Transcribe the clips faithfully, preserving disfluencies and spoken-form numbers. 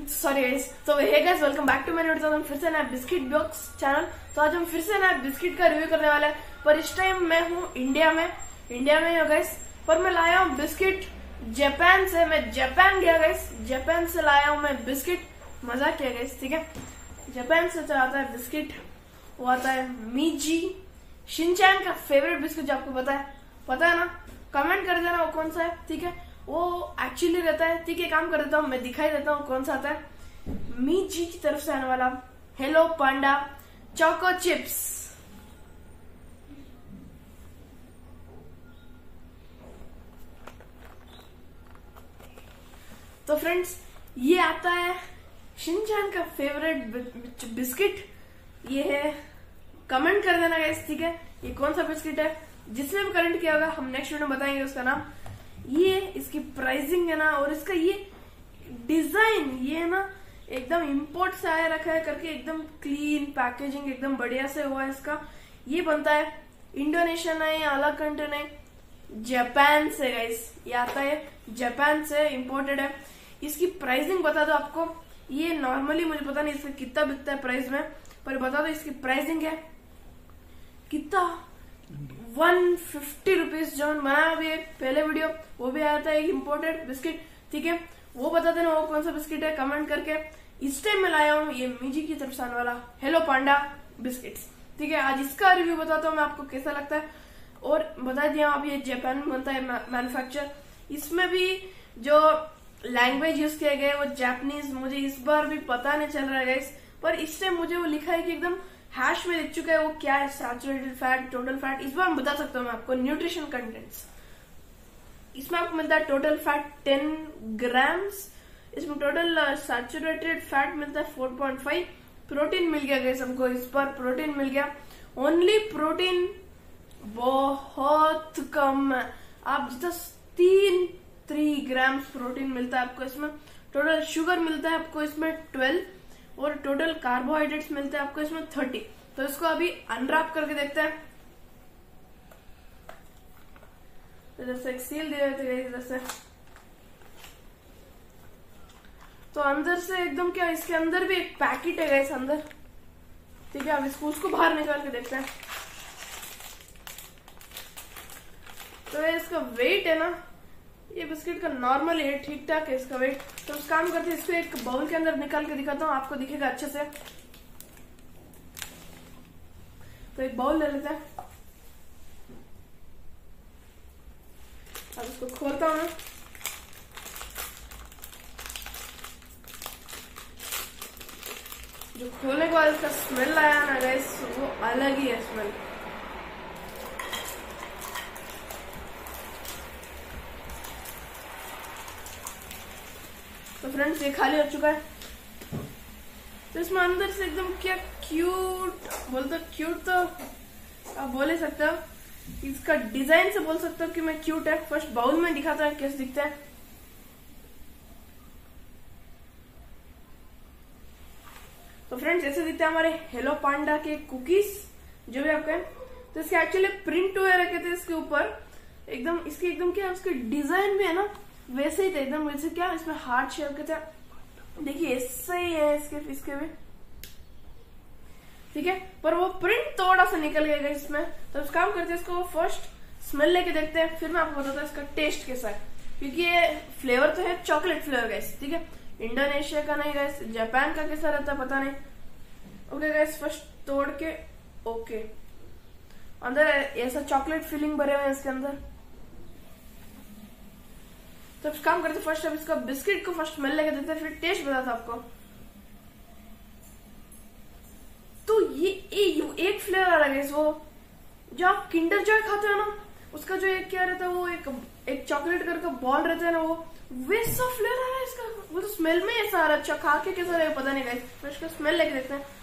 Sorry guys, तो hey guys welcome back to my video. तो हम फिर से नया बिस्किट बॉक्स चैनल। तो आज हम फिर से नया बिस्किट का रिव्यू करने वाले हैं, पर इस टाइम मैं हूँ इंडिया में इंडिया में हूँ गाइस। पर मैं लाया हूँ बिस्किट जापान से। मैं जापान गया गाइस, जापान से लाया हूँ मैं बिस्किट। मजाक किया गाइस, ठीक है। जापान से तो आता है बिस्किट, वो आता है मीजी शिनचैन का फेवरेट बिस्किट। जो आपको पता है पता है ना, कमेंट कर देना वो कौन सा है, ठीक है। वो एक्चुअली रहता है, ठीक है। काम कर देता हूँ, मैं दिखाई देता हूँ कौन सा आता है। मीजी की तरफ से आने वाला हेलो पांडा चोको चिप्स। तो फ्रेंड्स, ये आता है शिनचैन का फेवरेट बिस्किट। ये है, कमेंट कर देना गाइस, ठीक है। ये कौन सा बिस्किट है, जिसने भी कमेंट किया होगा हम नेक्स्ट वीडियो में बताएंगे उसका नाम। ये इसकी प्राइसिंग है ना, और इसका ये डिजाइन, ये ना एकदम इंपोर्ट से आया रखा है करके, एकदम क्लीन पैकेजिंग, एकदम बढ़िया से हुआ है इसका। ये बनता है इंडोनेशिया नहीं या अलग कंट्री नहीं, जापान से गाइस। ये आता है जापान से, इंपोर्टेड है। इसकी प्राइसिंग बता दो आपको। ये नॉर्मली मुझे पता नहीं इसका कितना बिकता है प्राइस में, पर बता दो इसकी प्राइसिंग है कितना, वन फिफ्टी रुपीज। जो बनाया अभी एक पहले वीडियो, वो भी आया था एक इम्पोर्टेड बिस्किट, ठीक है। वो बता देना वो कौन सा बिस्किट है कमेंट करके। इस टाइम मैं लाया हूँ ये मीजी की तरफ से आने वाला हेलो पांडा बिस्किट्स, ठीक है। आज इसका रिव्यू बताता हूँ मैं आपको कैसा लगता है। और बता दिया आप, ये जापान में बनता है मैन्युफैक्चर। इसमें भी जो लैंग्वेज यूज किया गया है वो जापानीज, मुझे इस बार भी पता नहीं चल रहा है गाइस। पर इस टाइम मुझे वो लिखा है कि एकदम हैश में लिख चुका है वो क्या है, सैचुरेटेड फैट, टोटल फैट। इस बार मैं बता सकता हूँ मैं आपको न्यूट्रिशन कंटेंट्स। इसमें आपको मिलता है टोटल फैट टेन ग्राम्स। इसमें टोटल सैचुरेटेड फैट मिलता है फोर पॉइंट फाइव। प्रोटीन मिल गया गाइस हमको, इस बार प्रोटीन मिल गया। ओनली प्रोटीन बहुत कम है, आप जितना तीन थ्री ग्राम्स प्रोटीन मिलता है आपको इसमें। टोटल शुगर मिलता है आपको इसमें ट्वेल्व, और टोटल कार्बोहाइड्रेट्स मिलते हैं आपको इसमें थर्टी। तो इसको अभी अनरैप करके देखते हैं। इधर से एक सील दिए हुए थे इधर से, तो अंदर से एकदम क्या, इसके अंदर भी एक पैकेट है गाइस अंदर, ठीक है। अब इसको उसको बाहर निकाल के देखते हैं। तो इसका वेट है ना, ये बिस्किट का नॉर्मल है, ठीक ठाक है इसका वेट। तो उस काम करते हैं, इसको एक बाउल के अंदर निकाल के दिखाता हूँ, आपको दिखेगा अच्छे से। तो एक बाउल ले लेते हैं, अब इसको खोलता हूँ मैं। जो खोलने के बाद इसका स्मेल आया ना गाइस, वो अलग ही है स्मेल। तो फ्रेंड्स, ये खाली हो चुका है। तो इसमें अंदर से एकदम क्या क्यूट, बोलते क्यूट तो आप बोल ही सकते हो, इसका डिजाइन से बोल सकते हो कि मैं क्यूट है। फर्स्ट बाउल में दिखाता है कैसे दिखता है। तो फ्रेंड्स, ऐसे दिखते हैं हमारे हेलो पांडा के कुकीज, जो भी आप कहें। तो इसके एक्चुअली प्रिंट हुए रखे थे इसके ऊपर, एकदम इसके एकदम क्या उसके डिजाइन भी है ना वैसे ही थे, एकदम वैसे। क्या इसमें हार्ट शेप के थे, देखिए ऐसे ही है इसके इसके भी, ठीक है। पर वो प्रिंट थोड़ा सा निकल गया इसमें। तो इस काम करते हैं, इसको फर्स्ट स्मेल लेके देखते हैं, फिर मैं आपको बताता हूँ इसका टेस्ट कैसा है। क्योंकि ये फ्लेवर तो है चॉकलेट फ्लेवर गाइस, ठीक है। इंडोनेशिया का नहीं गाइस, जापान का कैसा रहता है पता नहीं। ओके गाइस, फर्स्ट तोड़ के, ओके, अंदर ऐसा चॉकलेट फीलिंग भरे हुए हैं इसके अंदर। तो इस काम करते फर्स्ट अब इसका बिस्किट को फर्स्ट स्मेल लेके देते हैं, फिर टेस्ट बताता आपको। तो ये एक फ्लेवर आ रहा है वो, जो आप किंडर जॉय खाते हो ना, उसका जो एक क्या रहता है, वो एक एक चॉकलेट कलर का बॉल रहता है ना, वो वैसा फ्लेवर आ रहा है इसका। वो तो स्मेल में ऐसा आ रहा है, अच्छा खा के कैसा रहेगा पता नहीं गाइस। फिर इसका स्मेल लेके देखते हैं।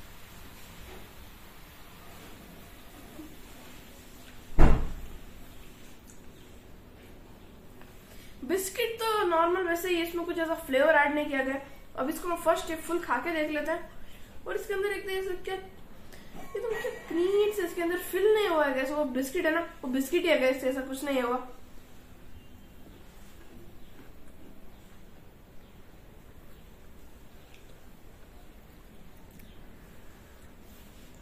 बिस्किट तो नॉर्मल वैसे ही, इसमें कुछ ऐसा फ्लेवर ऐड नहीं किया गया। अब इसको मैं फर्स्ट एक फुल खा के देख लेते हैं। और इसके अंदर एक क्या, ये तो क्या क्रीम से इसके अंदर फिल नहीं हुआ है गैस। वो बिस्किट है ना, वो बिस्किट ही है गैस, ऐसा कुछ नहीं हुआ।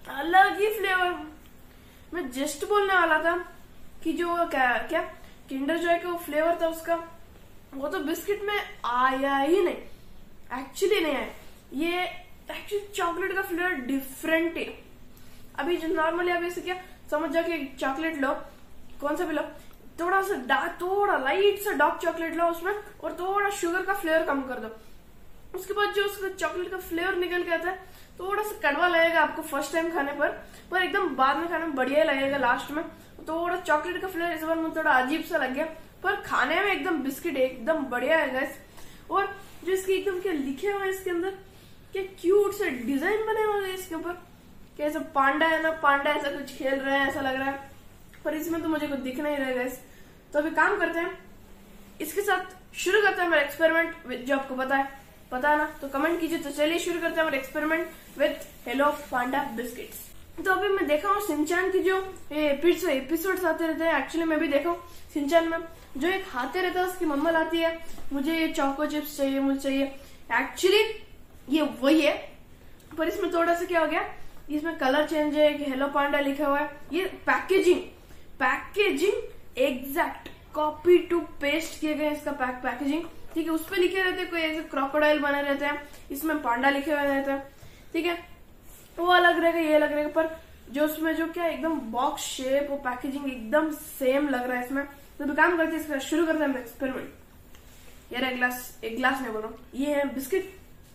अलग ही फ्लेवर। मैं जस्ट बोलने वाला था कि जो क्या क्या किंडर जॉय का वो फ्लेवर था उसका, वो तो बिस्किट में आया ही नहीं, एक्चुअली नहीं आया। ये एक्चुअली चॉकलेट का फ्लेवर डिफरेंट है। अभी जो नॉर्मली आप इसे क्या समझ जाओ कि चॉकलेट लो, कौन सा भी लो, थोड़ा सा डार्क, थोड़ा लाइट सा डार्क चॉकलेट लो उसमें, और थोड़ा शुगर का फ्लेवर कम कर दो। उसके बाद जो उसका चॉकलेट का फ्लेवर निकल के आता है, थोड़ा सा कड़वा लगेगा आपको फर्स्ट टाइम खाने पर, पर एकदम बाद में खाने में बढ़िया लगेगा लास्ट में। थोड़ा चॉकलेट का फ्लेवर इस बार मुझे थोड़ा अजीब सा लग गया, पर खाने में एकदम बिस्किट एकदम बढ़िया है गाइस। और जो इसके एकदम क्या लिखे हुए इसके अंदर, क्या क्यूट से डिजाइन बने हुए हैं इसके ऊपर, कैसे पांडा है ना, पांडा ऐसा कुछ खेल रहे हैं ऐसा लग रहा है, पर इसमें तो मुझे कुछ दिख नहीं रहा है गाइस। तो अभी काम करते हैं, इसके साथ शुरू करते हैं मेरा एक्सपेरिमेंट जो आपको पता है पता है ना, तो कमेंट कीजिए। तो चलिए शुरू करते हैं मेरा experiment with hello panda biscuits. तो अभी मैं देखा हूँ सिंचान की जो एपिसोड्स आते रहते हैं, एक्चुअली मैं भी देखा हूँ सिंचान में जो एक हाथे रहता है, उसकी मम्मा लाती है मुझे ये चोको चिप्स चाहिए, मुझे चाहिए। एक्चुअली ये वही है, पर इसमें थोड़ा सा क्या हो गया, इसमें कलर चेंज है कि हेलो पांडा लिखा हुआ है। ये packaging packaging exact copy to paste किए गए इसका पैक पैकेजिंग, ठीक है। उस पर लिखे रहते हैं, कोई ऐसे क्रोकोडाइल बने रहते हैं, इसमें पांडा लिखे हुए रहते हैं, ठीक है। वो अलग रहेगा, ये अलग रहेगा, पर जो उसमें जो क्या एकदम बॉक्स शेप और पैकेजिंग एकदम सेम लग रहा है इसमें। तो काम करते हैं, इसका शुरू करते हैं एक्सपेरिमेंट। यार एक ग्लास एक ग्लास नहीं बोल रहा हूँ, ये है बिस्किट,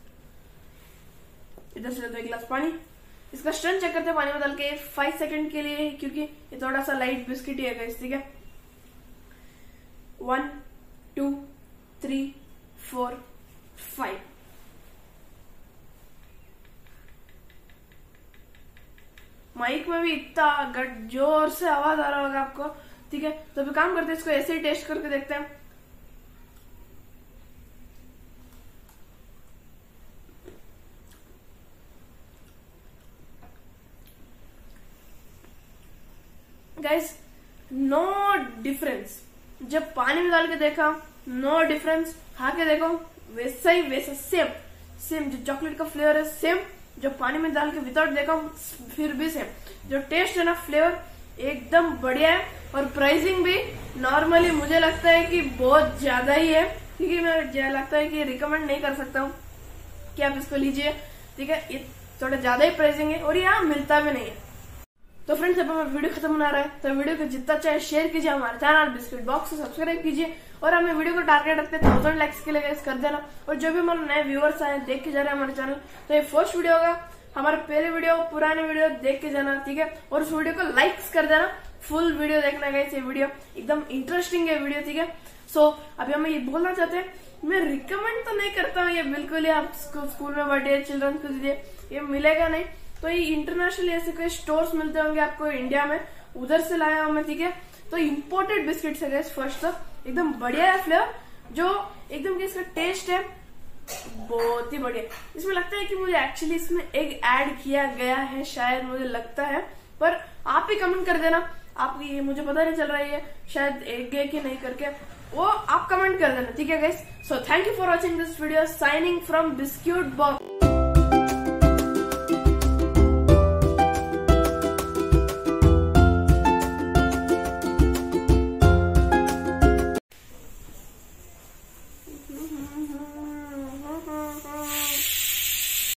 इधर से लेते हैं एक ग्लास पानी। इसका स्ट्रेंथ चेक करते हैं पानी में डाल के फाइव सेकंड के लिए, क्योंकि ये थोड़ा सा लाइट बिस्किट ही है, ठीक है। One two three four five. Mic में भी इतना गट जोर से आवाज आ रहा होगा आपको, ठीक है। तो अभी काम करते हैं, इसको ऐसे ही टेस्ट करके देखते हैं। गाइस नो डिफरेंस, जब पानी में डाल के देखा नो डिफरेंस, खा के देखो वैसा ही वैसा सेम सेम, जो चॉकलेट का फ्लेवर है सेम, जो पानी में डाल के विदाउट देखा फिर भी सेम। जो टेस्ट है ना, फ्लेवर एकदम बढ़िया है, और प्राइसिंग भी नॉर्मली मुझे लगता है कि बहुत ज्यादा ही है, क्योंकि मैं लगता है कि रिकमेंड नहीं कर सकता हूँ कि आप इसको लीजिए, ठीक है। ये थोड़ा ज्यादा ही प्राइसिंग है और यहाँ मिलता भी नहीं है। तो फ्रेंड्स अब हमारा वीडियो खत्म होना रहा है, तो वीडियो को जितना चाहे शेयर कीजिए, हमारे चैनल बिस्किट बॉक्स को सब्सक्राइब कीजिए, और हमें वीडियो को टारगेट रखते हैं थाउजेंड लाइक्स के लिए कर देना। और जो भी हमारे नए व्यूअर्स आए देख के जा रहे हैं हमारे चैनल, तो ये फर्स्ट वीडियो होगा, हमारे पहले वीडियो पुराने वीडियो देख के जाना, ठीक है। और उस वीडियो को लाइक्स कर देना, फुल वीडियो देखना गाइस, ये वीडियो एकदम इंटरेस्टिंग है वीडियो, ठीक है। सो अभी हम ये बोलना चाहते हैं, मैं रिकमेंड तो नहीं करता हूँ ये बिल्कुल ही, आप स्कूल में बर्थडे चिल्ड्रंस को दीजिए, ये मिलेगा नहीं। तो ये इंटरनेशनल ऐसे कोई स्टोर्स मिलते होंगे आपको इंडिया में, उधर से लाया हूं मैं, ठीक है। तो इम्पोर्टेड बिस्किट्स है गाइस, फर्स्ट तो एकदम बढ़िया है फ्लेवर, जो एकदम इसका टेस्ट है बहुत ही बढ़िया। इसमें लगता है कि मुझे एक्चुअली इसमें एग ऐड किया गया है, शायद मुझे लगता है, पर आप ही कमेंट कर देना, आप ये मुझे पता नहीं चल रहा है शायद एग है कि नहीं करके, वो आप कमेंट कर देना, ठीक है guys. So thank you for watching this video, signing from biscuit box.